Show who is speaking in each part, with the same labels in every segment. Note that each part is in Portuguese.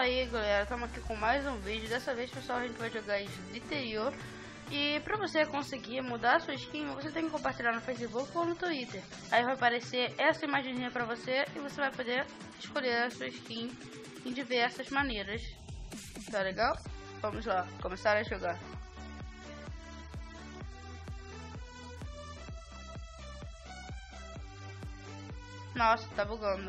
Speaker 1: aí, galera, estamos aqui com mais um vídeo. Dessa vez, pessoal, a gente vai jogar Slither.io. E pra você conseguir mudar a sua skin, você tem que compartilhar no Facebook ou no Twitter. Aí vai aparecer essa imagenzinha pra você e você vai poder escolher a sua skin em diversas maneiras. Tá legal? Vamos lá, começar a jogar. Nossa, tá bugando.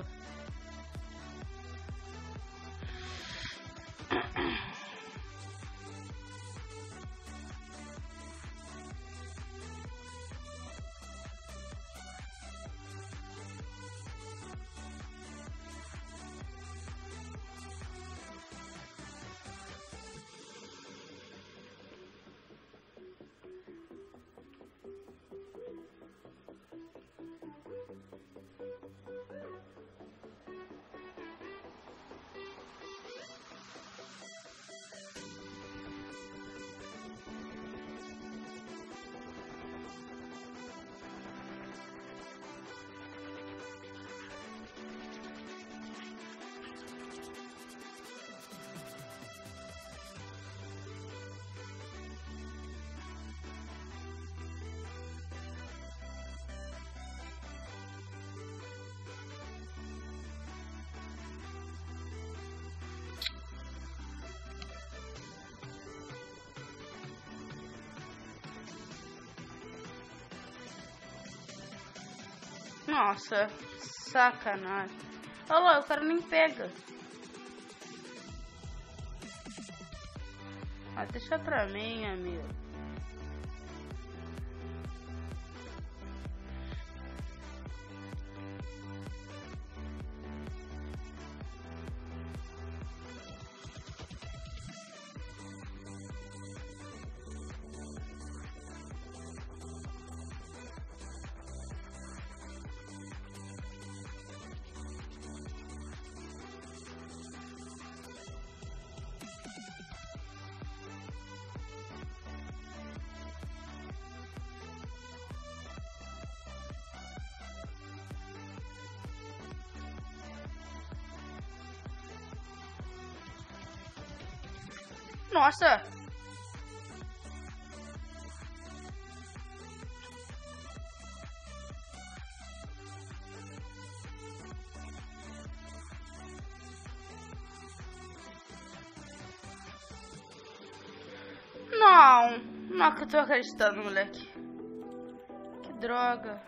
Speaker 1: Nossa, sacanagem. Olha lá, o cara nem pega. Ah, deixa pra mim, amigo. Nossa! Não que eu tô acreditando, moleque. Que droga.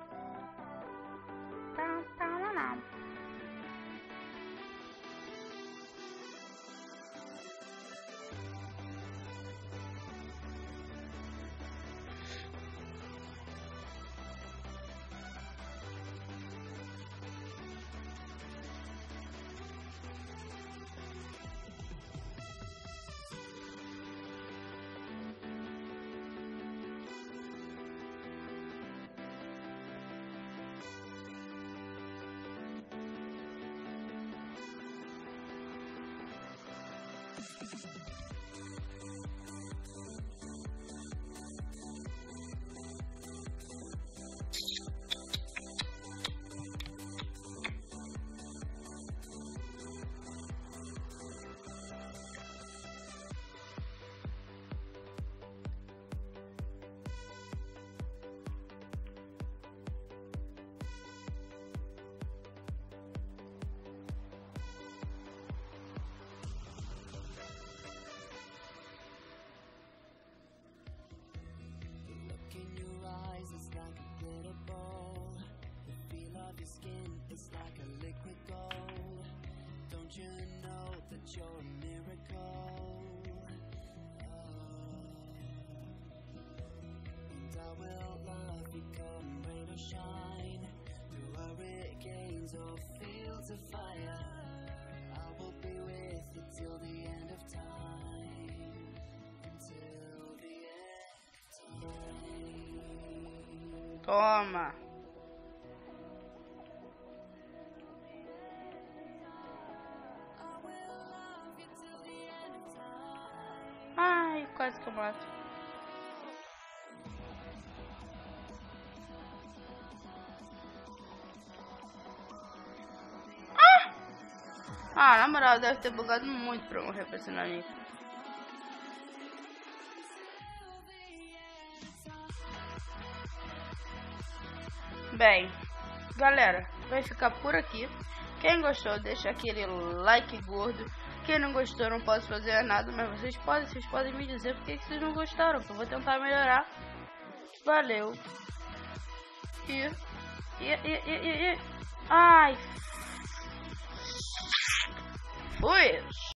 Speaker 2: You know that you're a miracle, and I will love you come rain or shine, through hurricanes or fields of fire. I will be with you till the end of time, until the end of time.
Speaker 1: Toma. Ai, quase que eu mato. Ah, na moral, deve ter bugado muito pra morrer pra esse nanico. Bem, galera, vai ficar por aqui. Quem gostou, deixa aquele like gordo. Quem não gostou, não posso fazer nada, mas vocês podem me dizer por que vocês não gostaram, que eu vou tentar melhorar. Valeu. Ai. Fui.